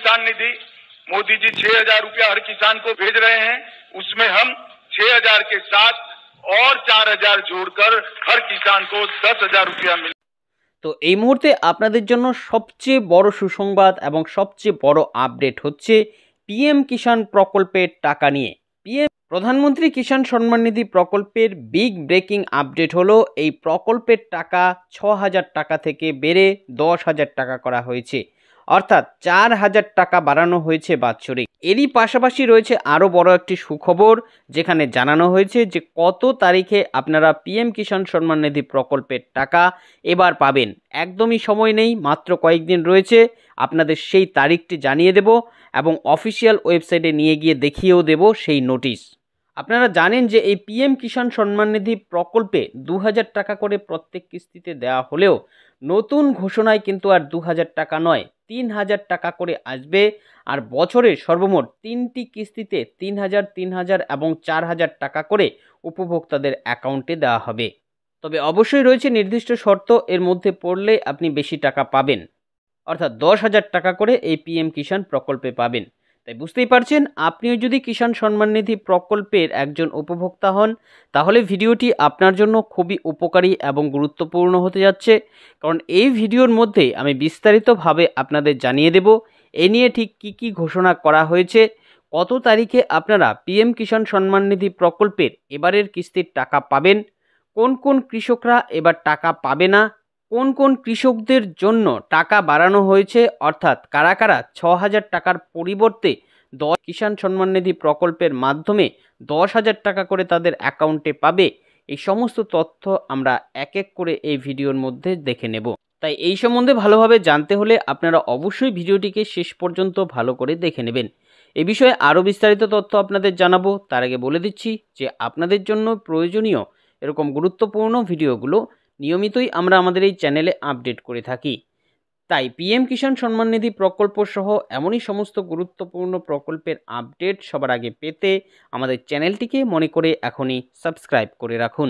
किसान निधि मोदी जी 6,000 रुपया हर किसान को भेज रहे हैं, उसमें हम 6,000 के साथ और 4,000 जोड़कर हर किसान को 10,000 रुपया मिले। তো এই মুহূর্তে আপনাদের জন্য সবচেয়ে বড় সুসংবাদ এবং সবচেয়ে বড় আপডেট হচ্ছে পিএম কিষাণ প্রকল্পের টাকা নিয়ে। প্রধানমন্ত্রী কিষাণ সম্মান নিধি প্রকল্পের বিগ ব্রেকিং আপডেট হলো এই প্রকল্পের টাকা 6,000 টাকা থেকে বেড়ে 10,000 টাকা করা হয়েছে, অর্থাৎ 4,000 টাকা বাড়ানো হয়েছে বাৎসরিক। এরই পাশাপাশি রয়েছে আরও বড় একটি সুখবর, যেখানে জানানো হয়েছে যে কত তারিখে আপনারা পিএম কিষাণ সম্মান নিধি প্রকল্পের টাকা এবার পাবেন। একদমই সময় নেই, মাত্র কয়েকদিন রয়েছে। আপনাদের সেই তারিখটি জানিয়ে দেব এবং অফিসিয়াল ওয়েবসাইটে নিয়ে গিয়ে দেখিয়েও দেব সেই নোটিশ। আপনারা জানেন যে এই পিএম কিষাণ সম্মান নিধি প্রকল্পে 2,000 টাকা করে প্রত্যেক কিস্তিতে দেওয়া হলেও নতুন ঘোষণায় কিন্তু আর 2,000 টাকা নয়, 3,000 টাকা করে আসবে। আর বছরে সর্বমোট 3টি কিস্তিতে 3,000, 3,000 এবং 4,000 টাকা করে উপভোক্তাদের অ্যাকাউন্টে দেওয়া হবে। তবে অবশ্যই রয়েছে নির্দিষ্ট শর্ত, এর মধ্যে পড়লে আপনি বেশি টাকা পাবেন, অর্থাৎ 10,000 টাকা করে এই পিএম কিষাণ প্রকল্পে পাবেন। তাই বুঝতেই পারছেন, আপনিও যদি কিষাণ সম্মান নিধি প্রকল্পের একজন উপভোক্তা হন, তাহলে ভিডিওটি আপনার জন্য খুবই উপকারী এবং গুরুত্বপূর্ণ হতে যাচ্ছে। কারণ এই ভিডিওর মধ্যে আমি বিস্তারিতভাবে আপনাদের জানিয়ে দেব এ নিয়ে ঠিক কী ঘোষণা করা হয়েছে, কত তারিখে আপনারা পিএম কিষাণ সম্মান নিধি প্রকল্পের এবারের কিস্তির টাকা পাবেন, কোন কোন কৃষকরা এবার টাকা পাবে না, কোন কোন কৃষকদের জন্য টাকা বাড়ানো হয়েছে, অর্থাৎ কারা কারা 6,000 টাকার পরিবর্তে কিষাণ সম্মান নিধি প্রকল্পের মাধ্যমে 10,000 টাকা করে তাদের অ্যাকাউন্টে পাবে। এই সমস্ত তথ্য আমরা এক এক করে এই ভিডিওর মধ্যে দেখে নেব। তাই এই সম্বন্ধে ভালোভাবে জানতে হলে আপনারা অবশ্যই ভিডিওটিকে শেষ পর্যন্ত ভালো করে দেখে নেবেন। এ বিষয়ে আরও বিস্তারিত তথ্য আপনাদের জানাবো। তার আগে বলে দিচ্ছি যে আপনাদের জন্য প্রয়োজনীয় এরকম গুরুত্বপূর্ণ ভিডিওগুলো নিয়মিতই আমরা আমাদের এই চ্যানেলে আপডেট করে থাকি। তাই পিএম কিষাণ সম্মান নিধি প্রকল্প সহ এমনই সমস্ত গুরুত্বপূর্ণ প্রকল্পের আপডেট সবার আগে পেতে আমাদের চ্যানেলটিকে মনে করে এখনই সাবস্ক্রাইব করে রাখুন।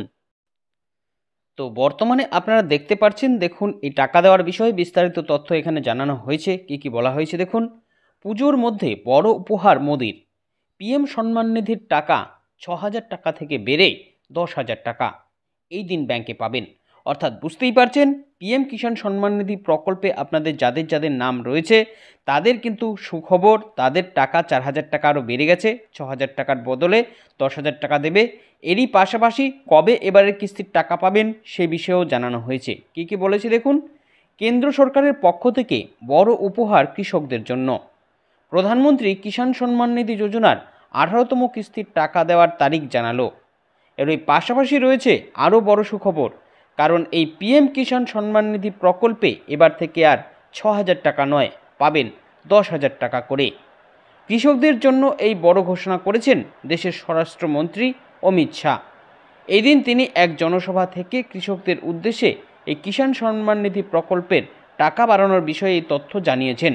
তো বর্তমানে আপনারা দেখতে পাচ্ছেন, দেখুন এই টাকা দেওয়ার বিষয়ে বিস্তারিত তথ্য এখানে জানানো হয়েছে। কি বলা হয়েছে দেখুন। পুজোর মধ্যে বড় উপহার মোদির, পিএম সম্মান নিধির টাকা 6,000 টাকা থেকে বেড়ে 10,000 টাকা এই দিন ব্যাংকে পাবেন। অর্থাৎ বুঝতেই পারছেন, পিএম কিষাণ সম্মান নিধি প্রকল্পে আপনাদের যাদের যাদের নাম রয়েছে তাদের কিন্তু সুখবর, তাদের টাকা 4,000 টাকা আরও বেড়ে গেছে, 6,000 টাকার বদলে 10,000 টাকা দেবে। এরই পাশাপাশি কবে এবারের কিস্তির টাকা পাবেন সে বিষয়েও জানানো হয়েছে। কি বলেছে দেখুন। কেন্দ্র সরকারের পক্ষ থেকে বড় উপহার কৃষকদের জন্য। প্রধানমন্ত্রী কিষাণ সম্মান নিধি যোজনার 18তম কিস্তির টাকা দেওয়ার তারিখ জানালো। এর ওই পাশাপাশি রয়েছে আরও বড় সুখবর, কারণ এই পিএম কিষাণ সম্মান নিধি প্রকল্পে এবার থেকে আর 6,000 টাকা নয়, পাবেন 10,000 টাকা করে। কৃষকদের জন্য এই বড় ঘোষণা করেছেন দেশের স্বরাষ্ট্রমন্ত্রী অমিত শাহ। এই দিন তিনি এক জনসভা থেকে কৃষকদের উদ্দেশ্যে এই কিষাণ সম্মান নিধি প্রকল্পের টাকা বাড়ানোর বিষয়ে এই তথ্য জানিয়েছেন।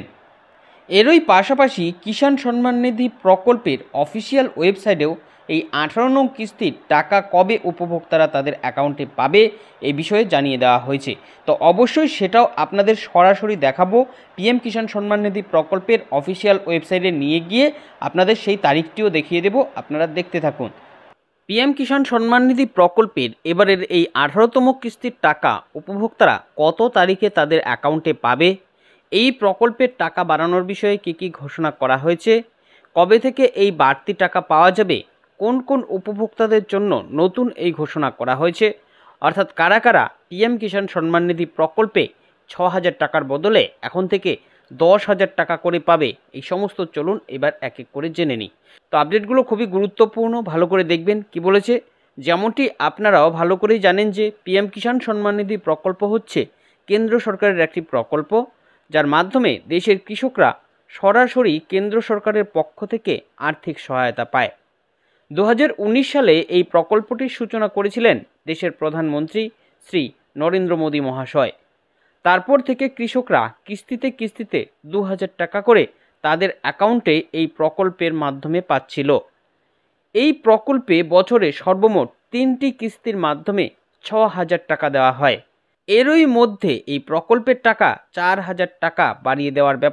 এরই পাশাপাশি কিষাণ সম্মান নিধি প্রকল্পের অফিসিয়াল ওয়েবসাইটেও এই 18 নং কিস্তির টাকা কবে উপভোক্তারা তাদের অ্যাকাউন্টে পাবে এই বিষয়ে জানিয়ে দেওয়া হয়েছে। তো অবশ্যই সেটাও আপনাদের সরাসরি দেখাবো। পিএম কিষাণ সম্মান নিধি প্রকল্পের অফিসিয়াল ওয়েবসাইটে নিয়ে গিয়ে আপনাদের সেই তারিখটিও দেখিয়ে দেব, আপনারা দেখতে থাকুন। পিএম কিষাণ সম্মান নিধি প্রকল্পের এবারের এই 18তম কিস্তির টাকা উপভোক্তারা কত তারিখে তাদের অ্যাকাউন্টে পাবে, এই প্রকল্পের টাকা বাড়ানোর বিষয়ে কী ঘোষণা করা হয়েছে, কবে থেকে এই বাড়তি টাকা পাওয়া যাবে, কোন কোন উপভোক্তাদের জন্য নতুন এই ঘোষণা করা হয়েছে, অর্থাৎ কারা কারা পিএম কিষাণ সম্মান নিধি প্রকল্পে 6,000 টাকার বদলে এখন থেকে 10,000 টাকা করে পাবে, এই সমস্ত চলুন এবার এক এক করে জেনে নিই। তো আপডেটগুলো খুবই গুরুত্বপূর্ণ, ভালো করে দেখবেন কি বলেছে। যেমনটি আপনারাও ভালো করেই জানেন যে পিএম কিষাণ সম্মান নিধি প্রকল্প হচ্ছে কেন্দ্র সরকারের একটি প্রকল্প, যার মাধ্যমে দেশের কৃষকরা সরাসরি কেন্দ্র সরকারের পক্ষ থেকে আর্থিক সহায়তা পায়। 2019 সালে এই প্রকল্পটির সূচনা করেছিলেন দেশের প্রধানমন্ত্রী শ্রী নরেন্দ্র মোদী মহাশয়। তারপর থেকে কৃষকরা কিস্তিতে কিস্তিতে 2,000 টাকা করে তাদের অ্যাকাউন্টে এই প্রকল্পের মাধ্যমে পাচ্ছিল। এই প্রকল্পে বছরে সর্বমোট 3টি কিস্তির মাধ্যমে 6,000 টাকা দেওয়া হয়। এরই মধ্যে এই প্রকল্পের টাকা 4,000 টাকা বাড়িয়ে দেওয়ার ব্যাপারে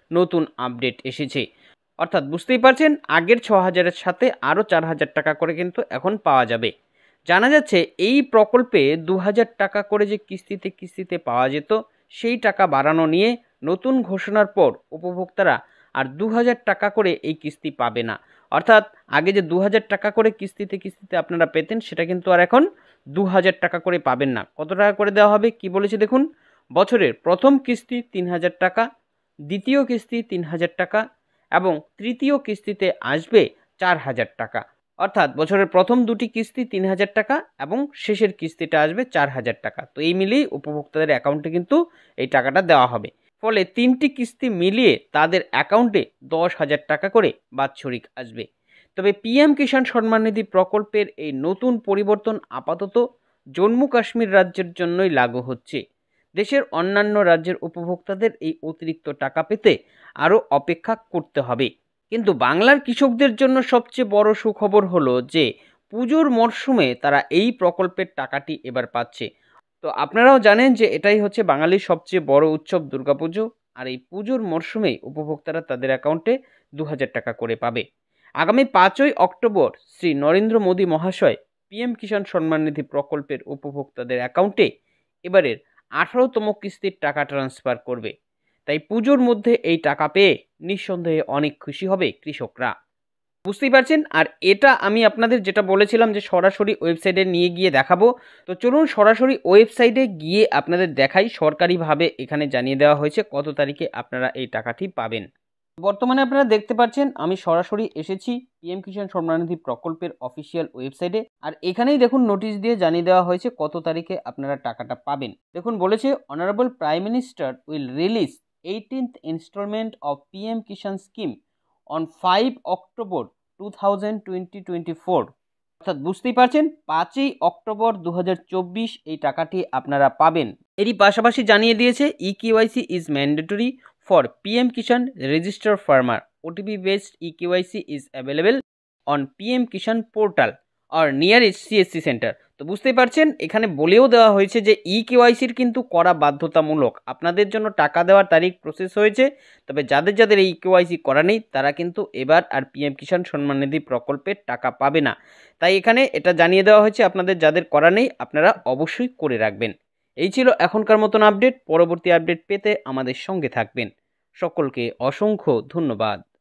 নতুন আপডেট এসেছে। অর্থাৎ বুঝতেই পারছেন আগের 6,000-এর সাথে আরও 4,000 টাকা করে কিন্তু এখন পাওয়া যাবে। জানা যাচ্ছে এই প্রকল্পে 2,000 টাকা করে যে কিস্তিতে কিস্তিতে পাওয়া যেত সেই টাকা বাড়ানো নিয়ে নতুন ঘোষণার পর উপভোক্তারা আর 2,000 টাকা করে এই কিস্তি পাবে না। অর্থাৎ আগে যে 2,000 টাকা করে কিস্তিতে কিস্তিতে আপনারা পেতেন সেটা কিন্তু আর এখন 2,000 টাকা করে পাবেন না। কত টাকা করে দেওয়া হবে কি বলেছে দেখুন, বছরের প্রথম কিস্তি 3,000 টাকা, দ্বিতীয় কিস্তি 3,000 টাকা এবং তৃতীয় কিস্তিতে আসবে 4,000 টাকা। অর্থাৎ বছরের প্রথম দুটি কিস্তি 3,000 টাকা এবং শেষের কিস্তিটা আসবে 4,000 টাকা। তো এই মিলিয়ে উপভোক্তাদের অ্যাকাউন্টে কিন্তু এই টাকাটা দেওয়া হবে। ফলে 3টি কিস্তি মিলিয়ে তাদের অ্যাকাউন্টে 10,000 টাকা করে বাৎসরিক আসবে। তবে পিএম কিষাণ সম্মান নিধি প্রকল্পের এই নতুন পরিবর্তন আপাতত জম্মু কাশ্মীর রাজ্যের জন্যই লাগু হচ্ছে। দেশের অন্যান্য রাজ্যের উপভোক্তাদের এই অতিরিক্ত টাকা পেতে আরও অপেক্ষা করতে হবে। কিন্তু বাংলার কৃষকদের জন্য সবচেয়ে বড় সুখবর হলো যে পুজোর মরশুমে তারা এই প্রকল্পের টাকাটি এবার পাচ্ছে। তো আপনারাও জানেন যে এটাই হচ্ছে বাঙালির সবচেয়ে বড় উৎসব দুর্গাপুজো, আর এই পুজোর মরশুমেই উপভোক্তারা তাদের অ্যাকাউন্টে 2,000 টাকা করে পাবে। আগামী 5ই অক্টোবর শ্রী নরেন্দ্র মোদী মহাশয় পিএম কিষাণ সম্মান নিধি প্রকল্পের উপভোক্তাদের অ্যাকাউন্টে এবারের 18তম কিস্তির টাকা ট্রান্সফার করবে। তাই পুজোর মধ্যে এই টাকা পেয়ে নিঃসন্দেহে অনেক খুশি হবে কৃষকরা, বুঝতেই পারছেন। আর এটা আমি আপনাদের যেটা বলেছিলাম যে সরাসরি ওয়েবসাইটে নিয়ে গিয়ে দেখাবো, তো চলুন সরাসরি ওয়েবসাইটে গিয়ে আপনাদের দেখাই। সরকারিভাবে এখানে জানিয়ে দেওয়া হয়েছে কত তারিখে আপনারা এই টাকাটি পাবেন। বর্তমানে আপনারা দেখতে পাচ্ছেন আমি সরাসরি এসেছি পিএম কিষাণ সম্মান নিধি প্রকল্পের অফিসিয়াল ওয়েবসাইটে, আর এখানেই দেখুন নোটিশ দিয়ে জানিয়ে দেওয়া হয়েছে কত তারিখে আপনারা টাকাটা পাবেন। দেখুন বলেছে honourable prime minister will release 18th instalment of PM Kishan scheme on 5 October 2024। অর্থাৎ বুঝতেই পারছেন 5ই অক্টোবর 2024 এই টাকাটি আপনারা পাবেন। এরই পাশাপাশি জানিয়ে দিয়েছে eKYC is mandatory for PM Kishan registered farmer. OTP based eKYC is available on PM Kishan portal or nearest CSC center. তো বুঝতেই পারছেন এখানে বলেও দেওয়া হয়েছে যে ইকেওয়াইসির কিন্তু করা বাধ্যতামূলক। আপনাদের জন্য টাকা দেওয়ার তারিখ প্রসেস হয়েছে, তবে যাদের যাদের এই ইকেওয়াইসি করা নেই তারা কিন্তু এবার আর পিএম কিষাণ সম্মান নিধি প্রকল্পের টাকা পাবে না। তাই এখানে এটা জানিয়ে দেওয়া হয়েছে আপনাদের যাদের করা নেই আপনারা অবশ্যই করে রাখবেন। এই ছিল এখনকার মতন আপডেট। পরবর্তী আপডেট পেতে আমাদের সঙ্গে থাকবেন। সকলকে অসংখ্য ধন্যবাদ।